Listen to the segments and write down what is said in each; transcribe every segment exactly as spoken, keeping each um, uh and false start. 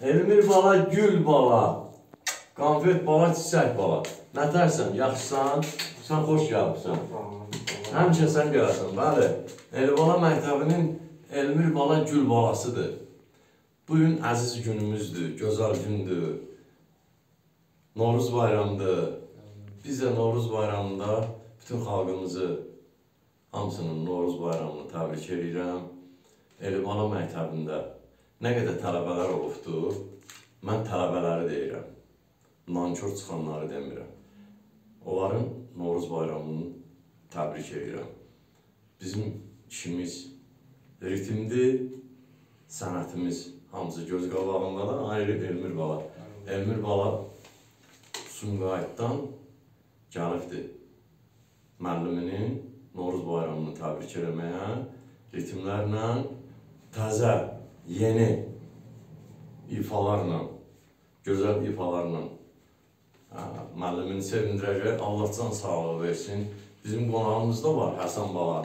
Elmir bala, gül bala, konfet bala, çiçək bala. Nə tərsən, yaxşısan, sən xoş gəlibsən. Həmişə sən gələrsən, bəli. Elbala məktəbinin Elmir bala, gül balasıdır. Bugün əziz günümüzdür, gözəl gündür. Novruz bayramıdır. Biz də Novruz bayramında bütün xalqımızı, hamısının Novruz bayramını təbrik edirəm. Elbala məktəbində nə qədər tələbələr olubdur, mən tələbələri deyirəm. Nankör çıxanları demirəm. Onların Novruz bayramını təbrik edirəm. Bizim işimiz ritmdir, sənətimiz hamısı göz qabağında da ayrı Elmir bala. Elmir bala Sumqayıtdan gəlibdir. Müəlliminin Novruz bayramını təbrik eləməyə, ritmlərlə, təzə, yeni ifalarla, gözəl ifalarla müəllimini sevindirəcək, Allah can sağlığı versin. Bizim qonağımız da var, Həsən bala.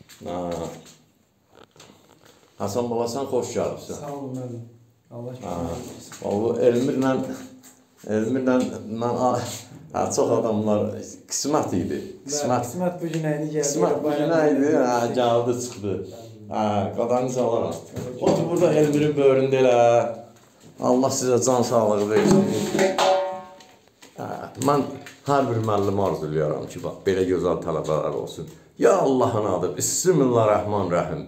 Həsən bala, sən xoş gəlibsən. Sağ olun, müəllim. Allah şükür. O Elmirlə, Elmirlə mən çox adamlar qismət idi. Qismət bu günə idi, gəldi. Qismət bu günə idi, gəldi, çıxdı. Qadanı salaram. Otur burada Elmirin böyründə elə. Allah sizə can sağlığı versin. Mən hər bir müəllim arzulayıram ki, bax, belə gözəl tələbələr olsun. Ya Allahın adı, Bismillahirrahmanirrahim.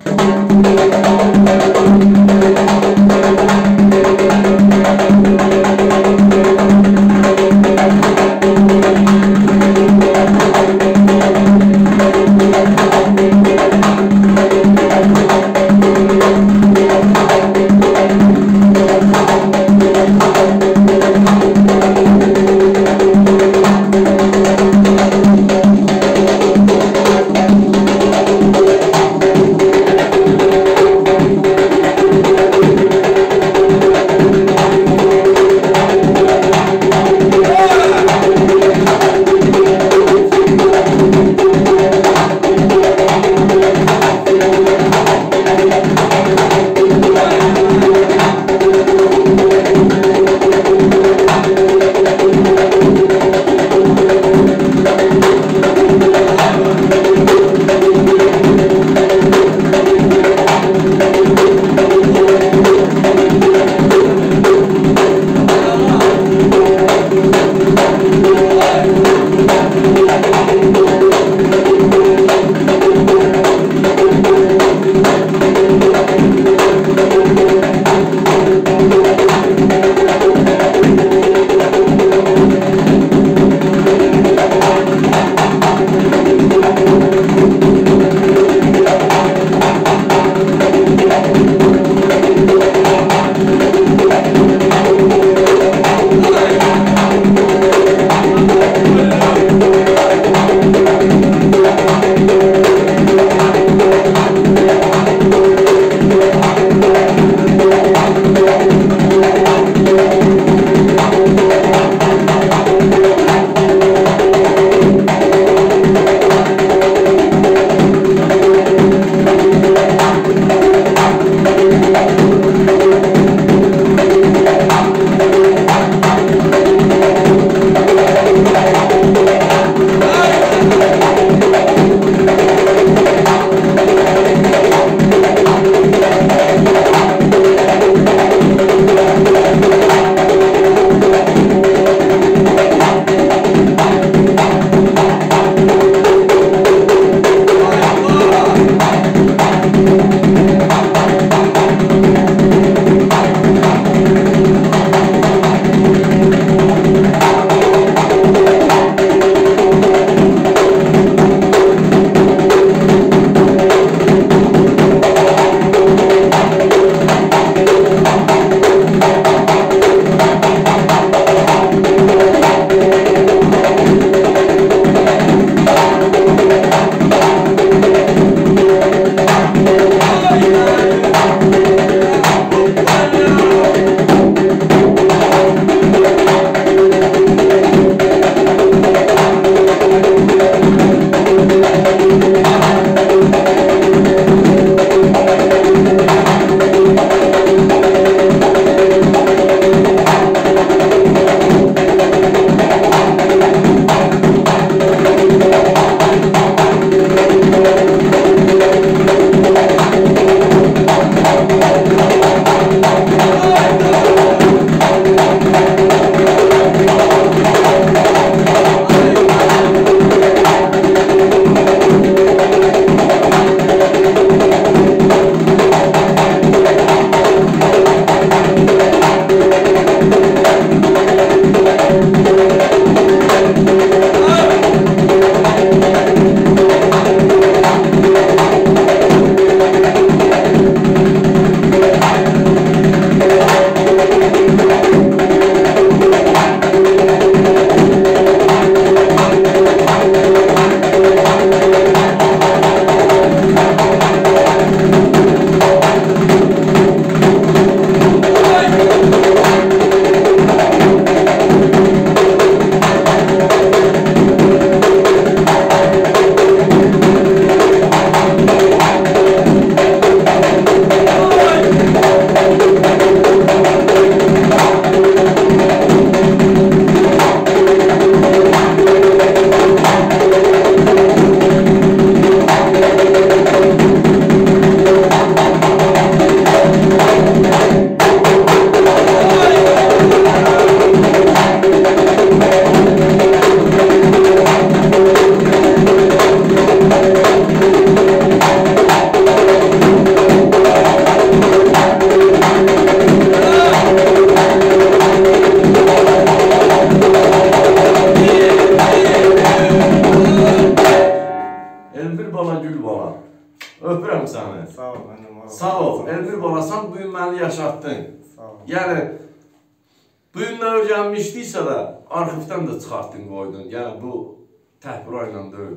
çatdın. Sağ ol. Yəni, bu gün nə öyrənmişdiysə də, arxivdən də çıxartdın, qoydun. Yəni, bu təhbira ilə deyil.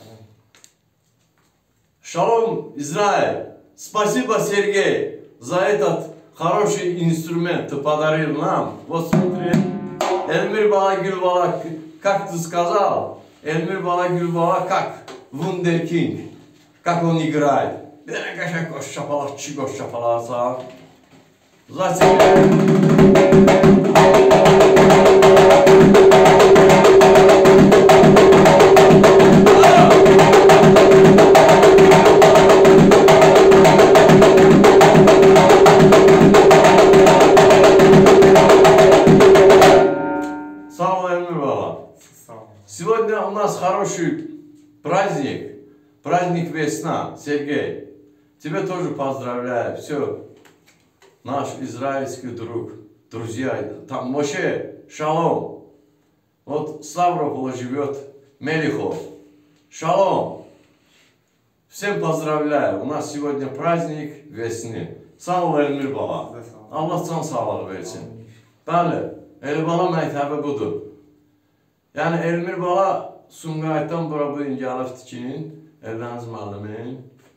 Шалом, Израиль! Спасибо, Сергей, за этот хороший инструмент ты подарил нам. Вот смотри, Эльмир Бала Гülbala, как ты сказал, Эльмир Бала Гülbala, как Вундеркинг, как он играет. Belə qəşək qoş şapalaq, kişi qoş şapalaqsan. Zaten... Сегодня у нас хороший праздник, праздник весна, Сергей. Тебя тоже поздравляю, все, наш израильский друг, друзья, там Моше, шалом. Вот Ставропола живет Мелихов, шалом. Всем поздравляю, у нас сегодня праздник весны. Sağ ol Elmir Bala, Allah can sağlığı versin. Bəli, Elbala məktəbi budur. Yəni Elmir Bala Sumqayıtdan bura bu gün gəlib tikinin, Elbəniz müəllimin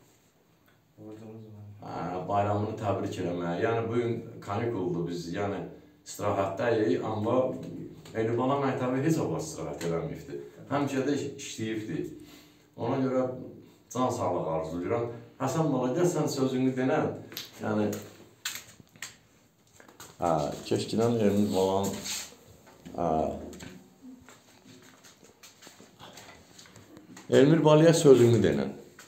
bayramını təbrik eləməyə. Yəni bu gün kanikuldur biz, yəni istirahətdəyik, amma Elmir Bala məktəbi heç vaxt istirahət eləməyibdir. Həmişə də işləyibdir. Ona görə can sağlığı arzulayıram. Həsən Bala, gəl sən sözünü denən. Yəni keşkilən Elmir Balanın Elmir Balaya sözünü denən.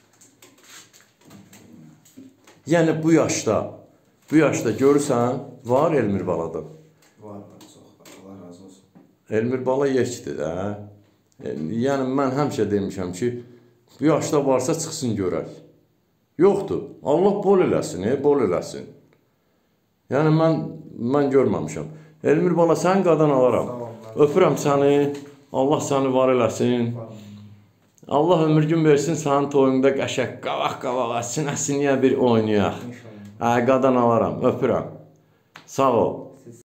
Yəni bu yaşda, bu yaşda görürsən, var Elmir Balada. Var, çox, Allah razı olsun. Elmir Bala yekdir də. Yəni mən həmişə demişəm ki, bu yaşda varsa çıxsın görək. Yoxdur, Allah bol eləsin, bol eləsin. Yəni mən, mən görməmişəm. Elmir Bala, sən qadan alaram. Öpürəm səni, Allah səni var eləsin. Allah ömür gün versin, sənin toyunda qəşək, qavaq-qavağa, sinə-siniyə bir oynayaq. Qadan alaram, öpürəm. Sağ ol.